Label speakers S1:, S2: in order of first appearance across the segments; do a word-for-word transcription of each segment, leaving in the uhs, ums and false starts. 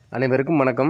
S1: அனைவருக்கும் வணக்கம்.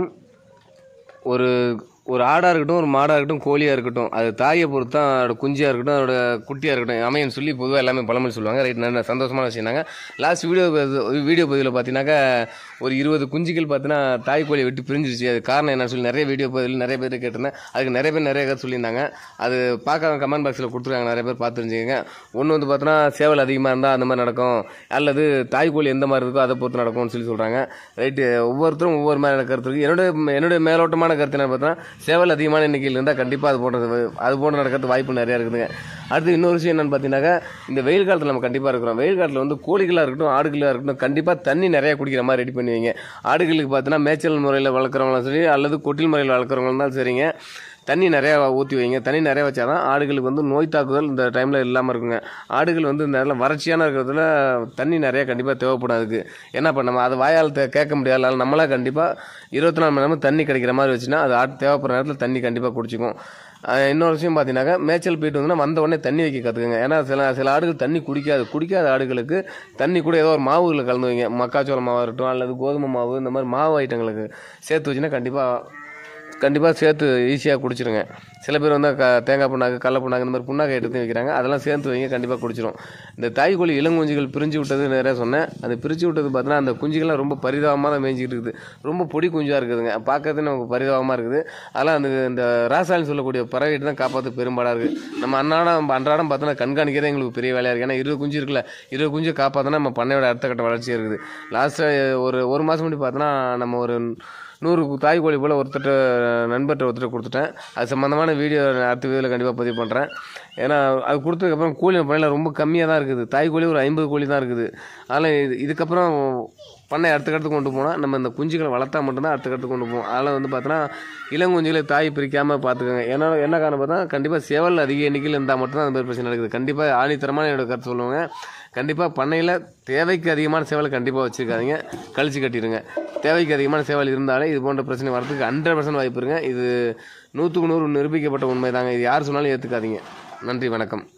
S1: ஒரு ஒரு ஆடாக இருக்கட்டும், ஒரு மாடாக இருக்கட்டும், கோழியாக இருக்கட்டும், அது தாயை பொறுத்து தான் அதோட குஞ்சியாக இருக்கட்டும், அதோட குட்டியாக இருக்கட்டும் அமையன்னு சொல்லி பொதுவாக எல்லாமே பழமொழி சொல்லுவாங்க. ரைட், நல்ல சந்தோஷமான விஷயம்னாங்க. லாஸ்ட் வீடியோ வீடியோ பதிவில் பார்த்தீங்கன்னாக்கா ஒரு இருபது குஞ்சுகள் பார்த்தீங்கன்னா தாய் கோழியை விட்டு பிரிஞ்சிருச்சு. அது காரணம் என்னன்னு சொல்லி நிறைய வீடியோ பதிவில் நிறைய பேர் கேட்டிருந்தேன். அதுக்கு நிறைய பேர் நிறைய கருத்து சொல்லியிருந்தாங்க. அது பார்க்க கமெண்ட் பாக்ஸில் கொடுத்துருக்காங்க, நிறைய பேர் பார்த்து தெரிஞ்சுக்கங்க. ஒன்று வந்து பார்த்தோன்னா சேவல் அதிகமாக இருந்தால் அந்த மாதிரி நடக்கும், அல்லது தாய் கோழி எந்த மாதிரி இருக்கோ அதை பொறுத்து நடக்கும்னு சொல்லி சொல்கிறாங்க. ரைட்டு, ஒவ்வொருத்தரும் ஒவ்வொரு மாதிரி கருத்து இருக்குது. என்னுடைய என்னுடைய மேலோட்டமான கருத்து என்ன பார்த்தோன்னா, சேவல் அதிகமான எண்ணிக்கையில் இருந்தால் கண்டிப்பாக அது போன்றது அது போன்ற நடக்கிறது வாய்ப்பு நிறையா இருக்குதுங்க. அடுத்து இன்னொரு விஷயம் என்னென்னு பார்த்தீங்கன்னாக்கா, இந்த வெயில் காலத்தில் நம்ம கண்டிப்பாக இருக்கிறோம். வெயில் காலத்தில் வந்து கோழிகளாக இருக்கட்டும், ஆடுகளாக இருக்கட்டும், கண்டிப்பாக தண்ணி நிறையா குடிக்கிற மாதிரி ரெடி பண்ணுவீங்க. ஆடுகளுக்கு பார்த்தீங்கன்னா மேய்ச்சல் முறையில் வளர்க்குறவங்களும் சரி, அல்லது கொட்டில் முறையில் வளர்க்குறவங்களும் தான் சரிங்க, தண்ணி நிறையா ஊற்றி வைங்க. தண்ணி நிறையா வச்சா தான் ஆடுகளுக்கு வந்து நோய் தாக்குதல் இந்த டைமில் இல்லாமல் இருக்குங்க. ஆடுகள் வந்து இந்த நேரம் வறட்சியான இருக்கிறதுல தண்ணி நிறையா கண்டிப்பாக தேவைப்படும். அதுக்கு என்ன பண்ண நம்ம அதை வாயால் கேட்க முடியாது, நம்மளால் கண்டிப்பாக இருபத்தி நாலு மணி நேரமும் தண்ணி கிடைக்கிற மாதிரி வச்சுன்னா அது ஆடு தேவைப்படுற நேரத்தில் தண்ணி கண்டிப்பாக குடிச்சிக்கும். இன்னொரு விஷயம் பார்த்தீங்கன்னாக்கா, மேய்ச்சல் போயிட்டு வந்துன்னா வந்த உடனே தண்ணி வைக்க கற்றுக்குங்க. ஏன்னா சில சில ஆடுகள் தண்ணி குடிக்காது. குடிக்காத ஆடுகளுக்கு தண்ணி கூட ஏதோ ஒரு மாவுகளை கலந்து வைங்க. மக்காச்சோள மாவு இருக்கட்டும், அல்லது கோதுமை மாவு, இந்த மாதிரி மாவு ஐட்டங்களுக்கு சேர்த்து வச்சுன்னா கண்டிப்பாக கண்டிப்பாக சேர்த்து ஈஸியாக குடிச்சிருங்க. சில பேர் வந்து க தேங்காய் புண்ணாக்கு, கடல புண்ணாக்கு, இந்த மாதிரி புண்ணாக்கு எடுத்து வைக்கிறாங்க. அதெல்லாம் சேர்த்து வைங்க, கண்டிப்பாக குடிச்சிடும். இந்த தாய் கோழி இளங்குஞ்சுகள் பிரிஞ்சு விட்டது நிறையா சொன்னேன். அது பிரித்து விட்டது பார்த்தீங்கன்னா அந்த குஞ்சுகள்லாம் ரொம்ப பரிதாபமாக தான் மேய்ஞ்சிக்கிட்டு இருக்குது. ரொம்ப பொடி குஞ்சாக இருக்குதுங்க, பார்க்கறது நமக்கு பரிதாபமாக இருக்குது. அதெல்லாம் அந்த இந்த ராசாலின்னு சொல்லக்கூடிய பறவைகிட்ட தான் காப்பாற்ற பெரும்பாடாக இருக்குது. நம்ம அன்றாடம் அன்றாடம் பார்த்தோன்னா கண்காணிக்கிறதே எங்களுக்கு பெரிய வேலையாக இருக்குது. ஏன்னா இருபது குஞ்சு இருக்குல்ல, இருபது குஞ்சு காப்பாற்றினா நம்ம பண்ணையோட அடுத்த கட்ட வளர்ச்சி இருக்குது. லாஸ்ட்டாக ஒரு ஒரு மாதம் முன்னாடி பார்த்தோன்னா நம்ம ஒரு நூறு தாய் கோழி போல் ஒருத்தட்ட நண்பர்கிட்ட ஒருத்தர் கொடுத்துட்டேன். அது சம்மந்தமான வீடியோ அடுத்த வீடியோவில் கண்டிப்பாக பதிவு பண்ணுறேன். ஏன்னா அது கொடுத்ததுக்கப்புறம் கோழி பண்ணையில் ரொம்ப கம்மியாக தான் இருக்குது. தாய் கோழி ஒரு ஐம்பது கோழி தான் இருக்குது. அதனால் இது இதுக்கப்புறம் பண்ணை அடுத்த கட்டத்துக்கு கொண்டு போனால் நம்ம இந்த குஞ்சுகளை வளர்த்தா மட்டும்தான் அடுத்த கட்டத்துக்கு கொண்டு போவோம். அதனால் வந்து பார்த்தோன்னா இளங்குஞ்சுகளை தாய் பிரிக்காமல் பார்த்துக்கோங்க. ஏன்னா என்ன காரணம் பார்த்தா, கண்டிப்பாக சேவல் அதிக எண்ணிக்கையில் இருந்தால் மட்டும்தான் அந்த மாதிரி பிரச்சனை நடக்குது. கண்டிப்பாக ஆணித்தரமான என்னோட கருத்து சொல்லுவாங்க. கண்டிப்பாக பண்ணையில் தேவைக்கு அதிகமான சேவலை கண்டிப்பாக வச்சுருக்காதீங்க, கழிச்சு கட்டிடுங்க. தேவைக்கு அதிகமான சேவல் இருந்தாலே இது போன்ற பிரச்சனை வரதுக்கு ஹண்ட்ரட் பர்சன்ட் வாய்ப்பு இருங்க. இது நூற்றுக்கு நூறு நிரூபிக்கப்பட்ட உண்மை தாங்க. இது யார் சொன்னாலும் ஏற்றுக்காதீங்க. நன்றி, வணக்கம்.